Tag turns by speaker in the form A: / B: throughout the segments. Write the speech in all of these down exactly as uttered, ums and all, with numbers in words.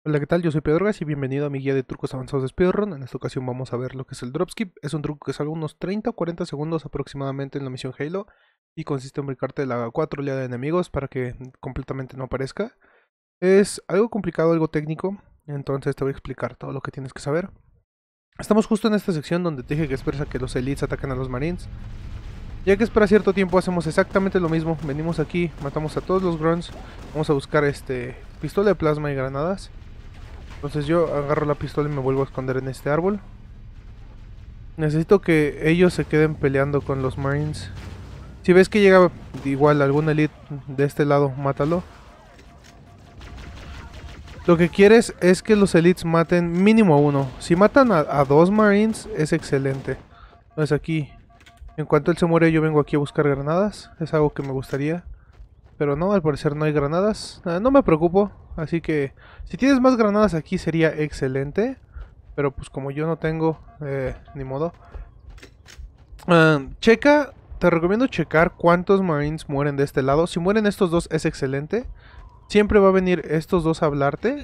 A: Hola, ¿qué tal? Yo soy Pedro Gas y bienvenido a mi guía de trucos avanzados de speedrun. En esta ocasión vamos a ver lo que es el dropskip. Es un truco que salga unos treinta o cuarenta segundos aproximadamente en la misión Halo y consiste en brincarte la cuatro oleada de enemigos para que completamente no aparezca. Es algo complicado, algo técnico, entonces te voy a explicar todo lo que tienes que saber. Estamos justo en esta sección donde te dije que esperas a que los elites ataquen a los marines. Ya que espera cierto tiempo hacemos exactamente lo mismo. Venimos aquí, matamos a todos los grunts, vamos a buscar este pistola de plasma y granadas. Entonces yo agarro la pistola y me vuelvo a esconder en este árbol. Necesito que ellos se queden peleando con los marines. Si ves que llega igual algún elite de este lado, mátalo. Lo que quieres es que los elites maten mínimo a uno. Si matan a, a dos marines es excelente. Entonces aquí, en cuanto él se muere, yo vengo aquí a buscar granadas. Es algo que me gustaría. Pero no, al parecer no hay granadas. Eh, no me preocupo. Así que si tienes más granadas aquí sería excelente. Pero pues como yo no tengo, eh, ni modo. Uh, checa, te recomiendo checar cuántos marines mueren de este lado. Si mueren estos dos es excelente. Siempre va a venir estos dos a hablarte.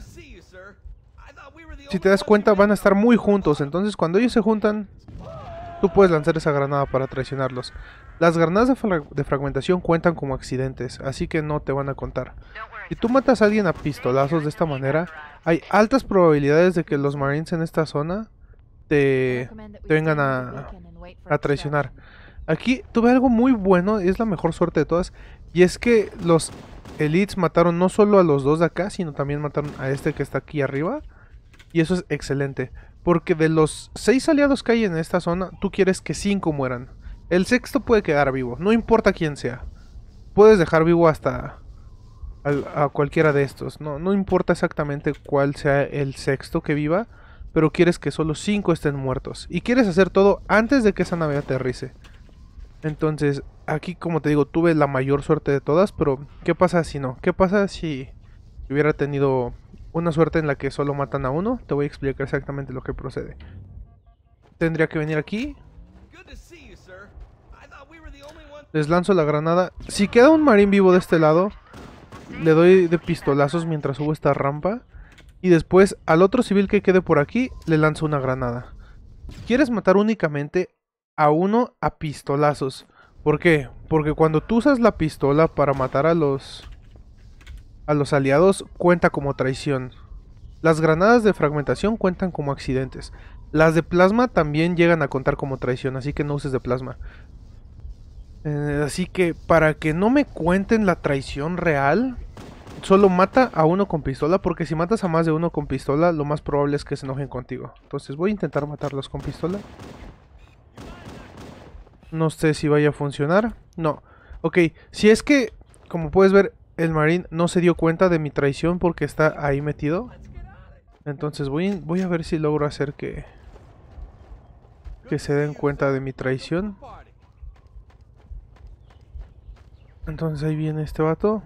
A: Si te das cuenta van a estar muy juntos. Entonces cuando ellos se juntan, tú puedes lanzar esa granada para traicionarlos. Las granadas de, fra de fragmentación cuentan como accidentes, así que no te van a contar. Si tú matas a alguien a pistolazos de esta manera, hay altas probabilidades de que los marines en esta zona te, te vengan a, a traicionar. Aquí tuve algo muy bueno, es la mejor suerte de todas, y es que los elites mataron no solo a los dos de acá, sino también mataron a este que está aquí arriba, y eso es excelente. Porque de los seis aliados que hay en esta zona, tú quieres que cinco mueran. El sexto puede quedar vivo, no importa quién sea. Puedes dejar vivo hasta a, a cualquiera de estos. No, no importa exactamente cuál sea el sexto que viva, pero quieres que solo cinco estén muertos. Y quieres hacer todo antes de que esa nave aterrice. Entonces, aquí como te digo, tuve la mayor suerte de todas, pero ¿qué pasa si no? ¿Qué pasa si hubiera tenido una suerte en la que solo matan a uno? Te voy a explicar exactamente lo que procede. Tendría que venir aquí. Les lanzo la granada. Si queda un marín vivo de este lado, le doy de pistolazos mientras subo esta rampa. Y después al otro civil que quede por aquí, le lanzo una granada. Quieres matar únicamente a uno a pistolazos. ¿Por qué? Porque cuando tú usas la pistola para matar a los a los aliados, cuenta como traición. Las granadas de fragmentación cuentan como accidentes. Las de plasma también llegan a contar como traición, así que no uses de plasma. Eh, así que para que no me cuenten la traición real, solo mata a uno con pistola, porque si matas a más de uno con pistola, lo más probable es que se enojen contigo. Entonces voy a intentar matarlos con pistola. No sé si vaya a funcionar. No. Ok, si es que, como puedes ver, el marín no se dio cuenta de mi traición porque está ahí metido. Entonces voy, voy a ver si logro hacer que, que se den cuenta de mi traición. Entonces ahí viene este vato.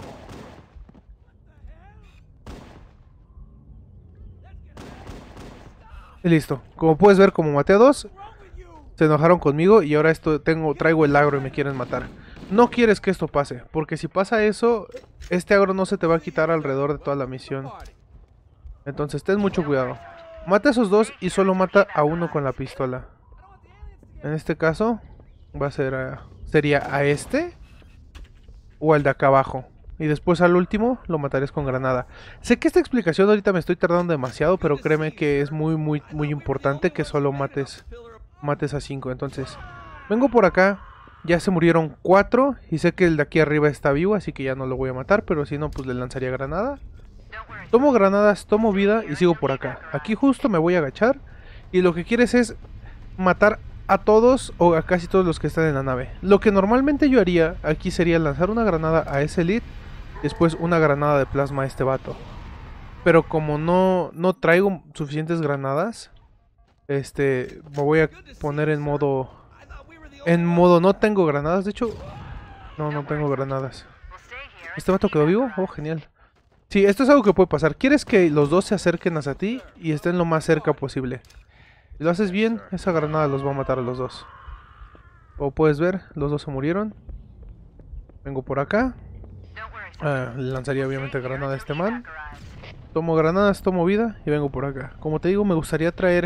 A: Y listo. Como puedes ver, como maté a dos, se enojaron conmigo y ahora esto tengo, traigo el agro y me quieren matar. No quieres que esto pase, porque si pasa eso, este agro no se te va a quitar alrededor de toda la misión. Entonces ten mucho cuidado. Mata a esos dos y solo mata a uno con la pistola. En este caso, va a ser a, sería a este o al de acá abajo. Y después al último lo matarías con granada. Sé que esta explicación ahorita me estoy tardando demasiado, pero créeme que es muy muy muy importante que solo mates mates a cinco. Entonces, vengo por acá. Ya se murieron cuatro y sé que el de aquí arriba está vivo, así que ya no lo voy a matar, pero si no, pues le lanzaría granada. Tomo granadas, tomo vida y sigo por acá. Aquí justo me voy a agachar y lo que quieres es matar a todos o a casi todos los que están en la nave. Lo que normalmente yo haría aquí sería lanzar una granada a ese elite, después una granada de plasma a este vato. Pero como no, no traigo suficientes granadas, este, me voy a poner en modo... En modo no tengo granadas, de hecho... No, no tengo granadas. ¿Este vato quedó vivo? Oh, genial. Sí, esto es algo que puede pasar. Quieres que los dos se acerquen hacia ti y estén lo más cerca posible. Si lo haces bien, esa granada los va a matar a los dos. Como puedes ver, los dos se murieron. Vengo por acá. Ah, le lanzaría obviamente granada a este man. Tomo granadas, tomo vida y vengo por acá. Como te digo, me gustaría traer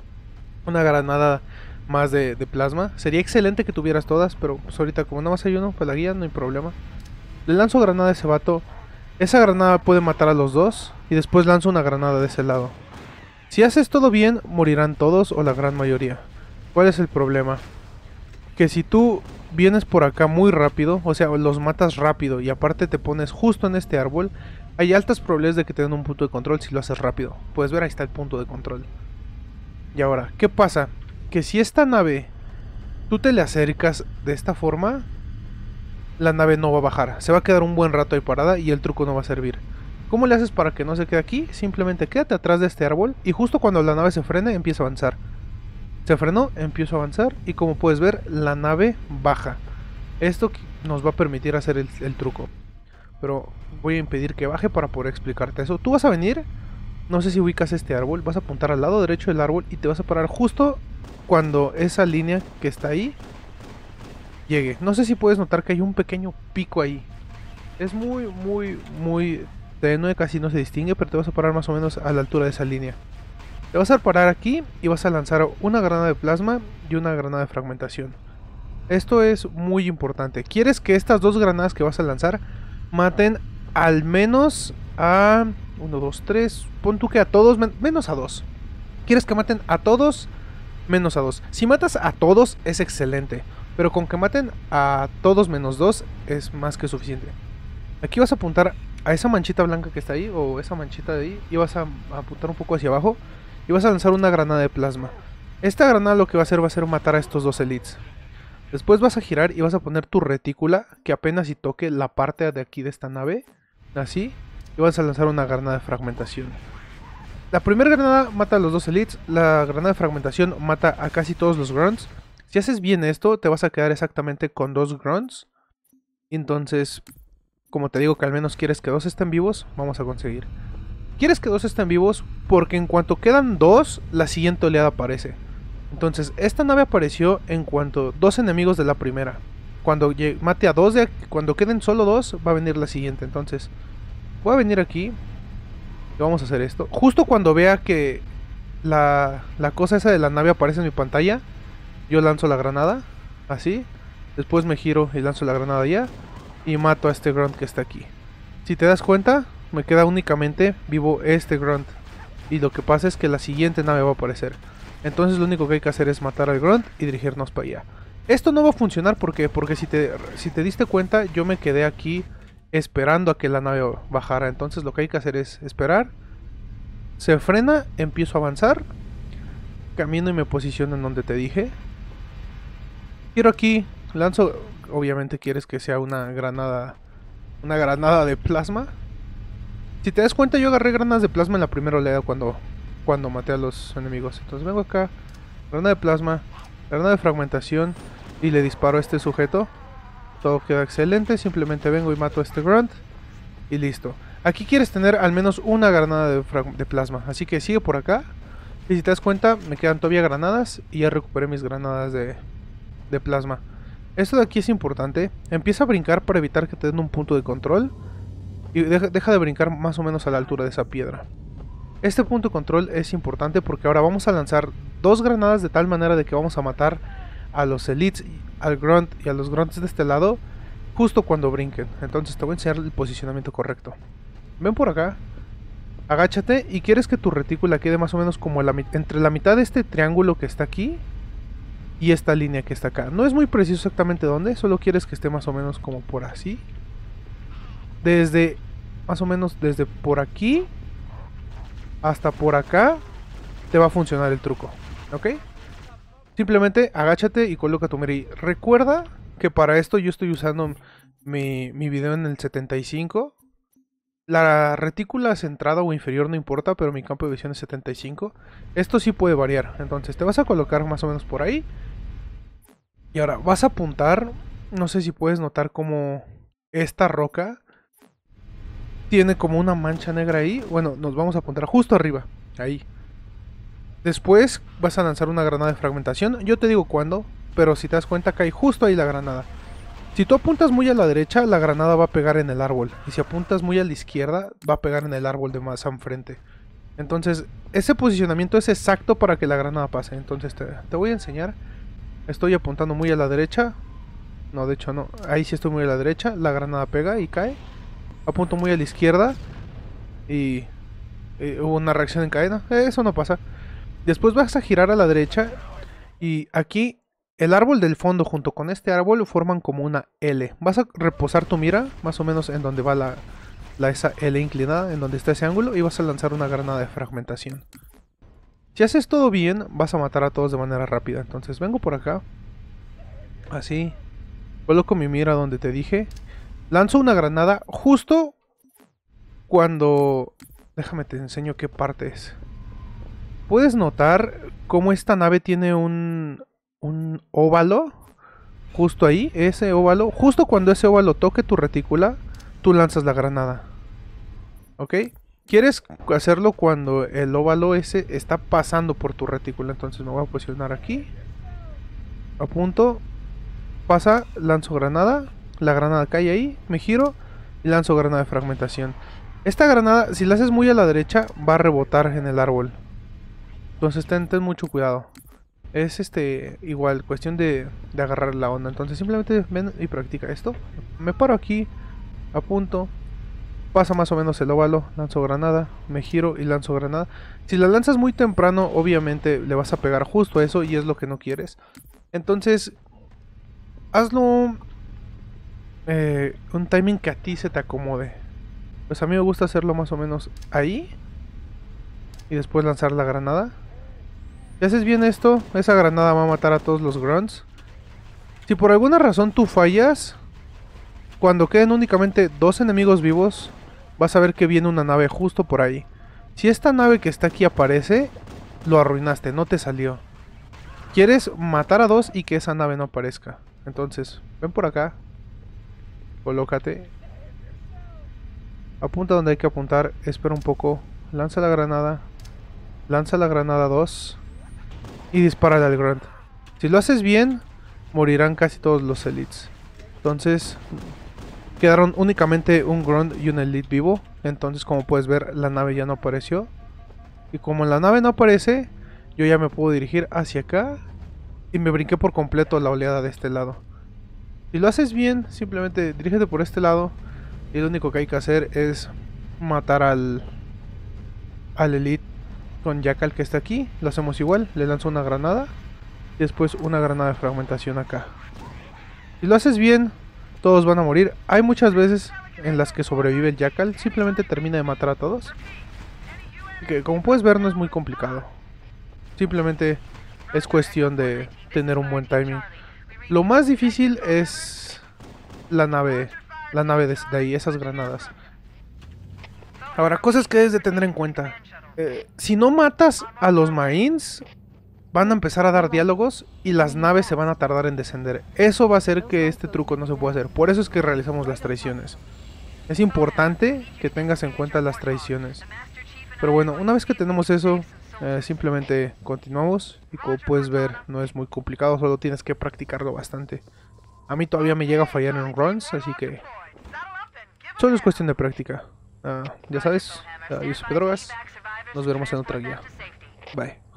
A: una granada más de, de plasma. Sería excelente que tuvieras todas, pero pues ahorita como nada más hay uno, pues la guía no hay problema. Le lanzo granada a ese vato. Esa granada puede matar a los dos y después lanzo una granada de ese lado. Si haces todo bien, morirán todos o la gran mayoría. ¿Cuál es el problema? Que si tú vienes por acá muy rápido, o sea, los matas rápido y aparte te pones justo en este árbol, hay altas probabilidades de que te den un punto de control si lo haces rápido. Puedes ver, ahí está el punto de control. Y ahora, ¿qué pasa? Que si esta nave tú te le acercas de esta forma, la nave no va a bajar. Se va a quedar un buen rato ahí parada y el truco no va a servir. ¿Cómo le haces para que no se quede aquí? Simplemente quédate atrás de este árbol y justo cuando la nave se frene, empieza a avanzar. Se frenó, empiezo a avanzar y como puedes ver, la nave baja. Esto nos va a permitir hacer el, el truco. Pero voy a impedir que baje para poder explicarte eso. Tú vas a venir, no sé si ubicas este árbol, vas a apuntar al lado derecho del árbol y te vas a parar justo cuando esa línea que está ahí llegue. No sé si puedes notar que hay un pequeño pico ahí. Es muy, muy, muy tenue, casi no se distingue, pero te vas a parar más o menos a la altura de esa línea. Te vas a parar aquí y vas a lanzar una granada de plasma y una granada de fragmentación. Esto es muy importante. Quieres que estas dos granadas que vas a lanzar maten al menos a uno, dos, tres, pon tú que a todos men menos a dos. Quieres que maten a todos menos a dos. Si matas a todos es excelente, pero con que maten a todos menos dos es más que suficiente. Aquí vas a apuntar a esa manchita blanca que está ahí, o esa manchita de ahí, y vas a apuntar un poco hacia abajo y vas a lanzar una granada de plasma. Esta granada lo que va a hacer va a ser matar a estos dos elites. Después vas a girar y vas a poner tu retícula que apenas si toque la parte de aquí de esta nave, así, y vas a lanzar una granada de fragmentación. La primera granada mata a los dos elites, la granada de fragmentación mata a casi todos los grunts. Si haces bien esto, te vas a quedar exactamente con dos grunts. Entonces, como te digo que al menos quieres que dos estén vivos, vamos a conseguir. Quieres que dos estén vivos porque en cuanto quedan dos, la siguiente oleada aparece. Entonces, esta nave apareció en cuanto dos enemigos de la primera. Cuando mate a dos, de aquí, cuando queden solo dos, va a venir la siguiente. Entonces, voy a venir aquí y vamos a hacer esto. Justo cuando vea que la, la cosa esa de la nave aparece en mi pantalla, yo lanzo la granada, así. Después me giro y lanzo la granada ya y mato a este grunt que está aquí. Si te das cuenta, me queda únicamente vivo este grunt. Y lo que pasa es que la siguiente nave va a aparecer. Entonces lo único que hay que hacer es matar al grunt y dirigirnos para allá. Esto no va a funcionar porque, porque si, te, si te diste cuenta, yo me quedé aquí esperando a que la nave bajara. Entonces lo que hay que hacer es esperar. Se frena, empiezo a avanzar. Camino y me posiciono en donde te dije. Quiero aquí, lanzo, obviamente quieres que sea una granada, una granada de plasma. Si te das cuenta, yo agarré granadas de plasma en la primera oleada cuando, cuando maté a los enemigos. Entonces vengo acá, granada de plasma, granada de fragmentación y le disparo a este sujeto. Todo queda excelente, simplemente vengo y mato a este grunt y listo. Aquí quieres tener al menos una granada de, de plasma, así que sigue por acá. Y si te das cuenta, me quedan todavía granadas y ya recuperé mis granadas de, de plasma. Esto de aquí es importante. Empieza a brincar para evitar que te den un punto de control. Y deja, deja de brincar más o menos a la altura de esa piedra. Este punto de control es importante porque ahora vamos a lanzar dos granadas de tal manera de que vamos a matar a los elites, al grunt y a los grunts de este lado justo cuando brinquen. Entonces te voy a enseñar el posicionamiento correcto. Ven por acá, agáchate y quieres que tu retícula quede más o menos como la, entre la mitad de este triángulo que está aquí y esta línea que está acá. No es muy preciso exactamente dónde, solo quieres que esté más o menos como por así. Desde, más o menos desde por aquí hasta por acá te va a funcionar el truco, ¿ok? Simplemente agáchate y coloca tu mira. Recuerda que para esto yo estoy usando mi, mi video en el setenta y cinco. La retícula centrada o inferior no importa, pero mi campo de visión es setenta y cinco. Esto sí puede variar, entonces te vas a colocar más o menos por ahí. Y ahora vas a apuntar, no sé si puedes notar como esta roca tiene como una mancha negra ahí. Bueno, nos vamos a apuntar justo arriba, ahí. Después vas a lanzar una granada de fragmentación. Yo te digo cuándo, pero si te das cuenta cae justo ahí la granada. Si tú apuntas muy a la derecha, la granada va a pegar en el árbol. Y si apuntas muy a la izquierda, va a pegar en el árbol de más enfrente. Entonces, ese posicionamiento es exacto para que la granada pase. Entonces, te, te voy a enseñar. Estoy apuntando muy a la derecha. No, de hecho no. Ahí sí estoy muy a la derecha. La granada pega y cae. Apunto muy a la izquierda. Y, y hubo una reacción en cadena. Eh, eso no pasa. Después vas a girar a la derecha. Y aquí... el árbol del fondo junto con este árbol forman como una L. Vas a reposar tu mira más o menos en donde va la, la esa L inclinada, en donde está ese ángulo, y vas a lanzar una granada de fragmentación. Si haces todo bien, vas a matar a todos de manera rápida. Entonces vengo por acá. Así. Coloco mi mira donde te dije. Lanzo una granada justo cuando... déjame te enseño qué parte es. Puedes notar cómo esta nave tiene un... un óvalo justo ahí, ese óvalo, justo cuando ese óvalo toque tu retícula, tú lanzas la granada. ¿Ok? Quieres hacerlo cuando el óvalo ese está pasando por tu retícula, entonces me voy a posicionar aquí. Apunto, pasa, lanzo granada, la granada cae ahí, me giro y lanzo granada de fragmentación. Esta granada, si la haces muy a la derecha, va a rebotar en el árbol. Entonces ten, ten mucho cuidado. Es este igual, cuestión de, de agarrar la onda. Entonces simplemente ven y practica esto. Me paro aquí, apunto, pasa más o menos el óvalo, lanzo granada, me giro y lanzo granada. Si la lanzas muy temprano, obviamente le vas a pegar justo a eso y es lo que no quieres. Entonces, hazlo eh, un timing que a ti se te acomode. Pues a mí me gusta hacerlo más o menos ahí y después lanzar la granada. Si haces bien esto, esa granada va a matar a todos los grunts. Si por alguna razón tú fallas, cuando queden únicamente dos enemigos vivos, vas a ver que viene una nave justo por ahí. Si esta nave que está aquí aparece, lo arruinaste, no te salió. Quieres matar a dos y que esa nave no aparezca. Entonces, ven por acá. Colócate. Apunta donde hay que apuntar, espera un poco. Lanza la granada. Lanza la granada dos. Y dispara al grunt. Si lo haces bien, morirán casi todos los elites. Entonces, quedaron únicamente un grunt y un elite vivo. Entonces, como puedes ver, la nave ya no apareció. Y como la nave no aparece, yo ya me puedo dirigir hacia acá. Y me brinqué por completo la oleada de este lado. Si lo haces bien, simplemente dirígete por este lado. Y lo único que hay que hacer es matar al, al elite con Jackal que está aquí. Lo hacemos igual, le lanzo una granada y después una granada de fragmentación acá. Si lo haces bien, todos van a morir. Hay muchas veces en las que sobrevive el Jackal, simplemente termina de matar a todos. Que como puedes ver no es muy complicado. Simplemente es cuestión de tener un buen timing. Lo más difícil es la nave, la nave de, de ahí, esas granadas. Ahora, cosas que debes de tener en cuenta. Eh, si no matas a los marines, van a empezar a dar diálogos y las naves se van a tardar en descender. Eso va a hacer que este truco no se pueda hacer. Por eso es que realizamos las traiciones. Es importante que tengas en cuenta las traiciones. Pero bueno, una vez que tenemos eso, eh, simplemente continuamos. Y como puedes ver, no es muy complicado, solo tienes que practicarlo bastante. A mí todavía me llega a fallar en runs, así que solo es cuestión de práctica. Uh, ya sabes, uh, yo soy Pedrogas. Nos veremos en otra guía. Bye.